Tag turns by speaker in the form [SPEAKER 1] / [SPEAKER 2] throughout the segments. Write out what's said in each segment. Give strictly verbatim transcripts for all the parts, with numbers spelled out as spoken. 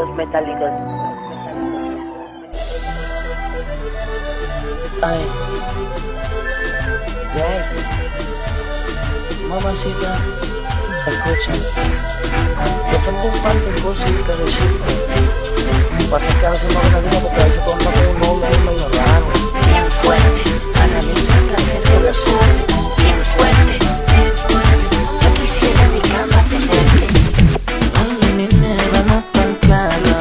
[SPEAKER 1] Los metálicos.
[SPEAKER 2] Ay, baby, mamacita, escucha. Yo tengo un par de cosas que decirte. Pasa que a veces no me la digo porque a veces cuando me mueve es medio raro.
[SPEAKER 1] Bien fuerte, analiza el placer con la suerte. Bien fuerte, yo quisiera en mi cama tenerte.
[SPEAKER 2] Ay, mi nena, no tan clara.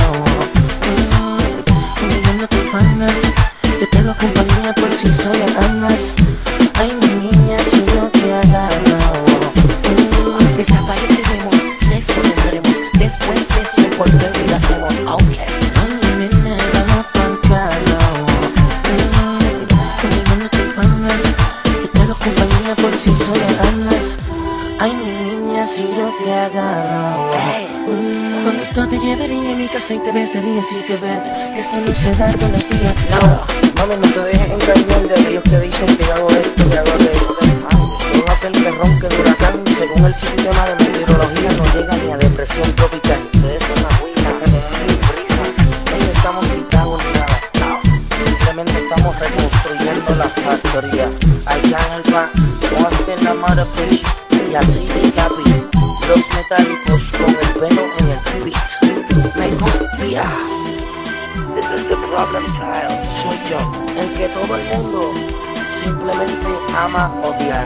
[SPEAKER 2] Conmigo no te afanas, yo te lo acompañé por si solo andas. Ay, mi niña, si yo te agarro,
[SPEAKER 1] Desapareceremos, sexo tendremos. Después de eso, por qué lo hacemos, ok.
[SPEAKER 2] ay, mi nena, no tan clara. Conmigo no te afanas, yo te lo acompañé por si solo andas. Ay, mi niña, si yo te agarro, con esto te llevaría a mi casa y te besaría. Así que ven, que esto no se da con los días. No, mami, no te dejes engañar de aquellos que dicen que hago esto, que hago aquello. Todo aquel que ronque de huracán, según el sistema de meteorología, no llega ni a depresión tropical. De eso no agüita, ni brisa. Hoy no estamos quitando ni nada, no. Simplemente estamos reconstruyendo la factoría. Allá en el pan, Austin, la mother fish, y así de capi. Los metálicos con el pelo en el beat. Me copia.
[SPEAKER 1] This is the problem child.
[SPEAKER 2] Soy yo, el que todo el mundo simplemente ama odiar.